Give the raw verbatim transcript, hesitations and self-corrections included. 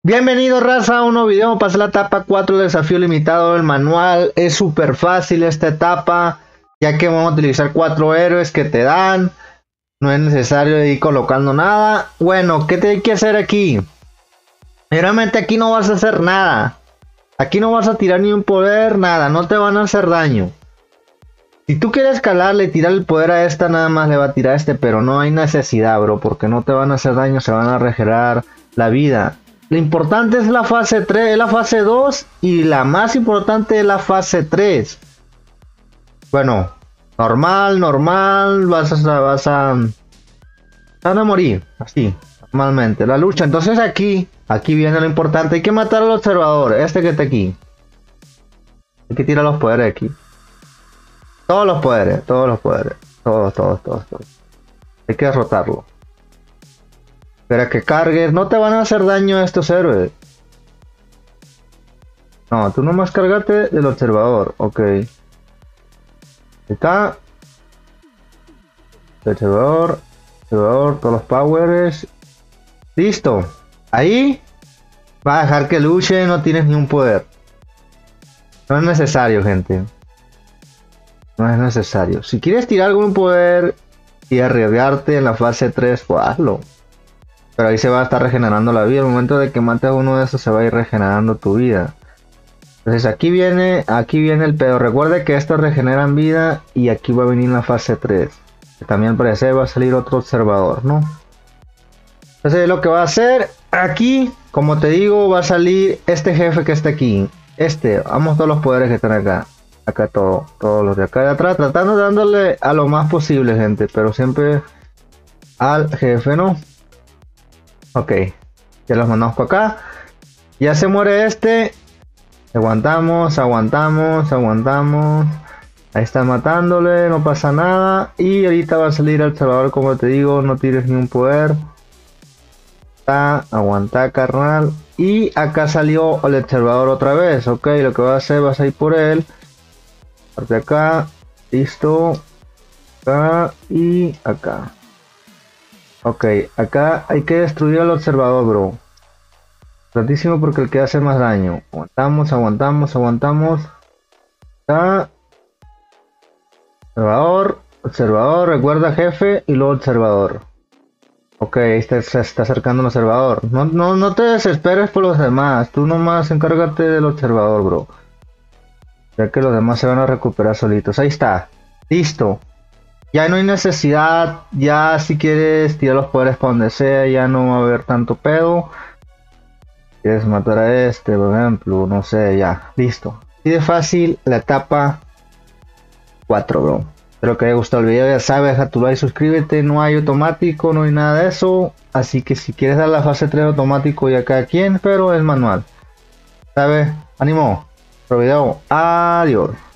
Bienvenido raza a un nuevo video. Pasé la etapa cuatro del desafío limitado. El manual es súper fácil esta etapa, ya que vamos a utilizar cuatro héroes que te dan. No es necesario ir colocando nada. Bueno, ¿qué te hay que hacer aquí? Realmente aquí no vas a hacer nada. Aquí no vas a tirar ni un poder, nada. No te van a hacer daño. Si tú quieres escalarle y tirar el poder a esta, nada más le va a tirar a este, pero no hay necesidad, bro, porque no te van a hacer daño, se van a regenerar la vida. Lo importante es la fase tres, es la fase dos y la más importante es la fase tres. Bueno, normal, normal, vas a, vas a, van a morir, así, normalmente, la lucha. Entonces aquí, aquí viene lo importante, hay que matar al observador, este que está aquí. Hay que tirar los poderes aquí. Todos los poderes, todos los poderes, todos, todos, todos, todos. Hay que derrotarlo. Espera que cargues, no te van a hacer daño a estos héroes. No, tú nomás cargate del observador, ok. Está. El observador, observador, todos los powers. Listo. Ahí va a dejar que luche, no tienes ni un poder. No es necesario, gente. No es necesario. Si quieres tirar algún poder y arriesgarte en la fase tres, pues hazlo. Pero ahí se va a estar regenerando la vida. Al momento de que mates uno de esos se va a ir regenerando tu vida. Entonces aquí viene, aquí viene el pedo. Recuerda que estos regeneran vida y aquí va a venir la fase tres. Que también al parecer va a salir otro observador, ¿no? Entonces lo que va a hacer aquí, como te digo, va a salir este jefe que está aquí. Este, vamos todos los poderes que están acá. Acá todo, todos los de acá de atrás, tratando de dándole a lo más posible, gente, pero siempre al jefe, ¿no? Ok, ya los mandamos para acá. Ya se muere este. Aguantamos, aguantamos, aguantamos. Ahí está matándole, no pasa nada. Y ahorita va a salir el observador, como te digo, no tires ni un poder. Está, aguanta, carnal. Y acá salió el observador otra vez, ok, lo que va a hacer, vas a ir por él. Parte acá, listo, acá y acá. Ok, acá hay que destruir al observador, bro. Importantísimo porque el que hace más daño. Aguantamos, aguantamos, aguantamos. Acá. Observador, observador, recuerda jefe y luego observador. Ok, ahí está, se está acercando el observador. No, no, no te desesperes por los demás. Tú nomás encárgate del observador, bro. Ya que los demás se van a recuperar solitos. Ahí está. Listo. Ya no hay necesidad. Ya si quieres tirar los poderes para donde sea. Ya no va a haber tanto pedo. Quieres matar a este, por ejemplo. No sé, ya. Listo. Así de fácil la etapa cuatro, bro. Espero que haya gustado el video. Ya sabes, deja tu like, suscríbete. No hay automático, no hay nada de eso. Así que si quieres dar la fase tres automático ya cada quien. Pero es manual. ¿Sabes? Ánimo. Otro video. Adiós.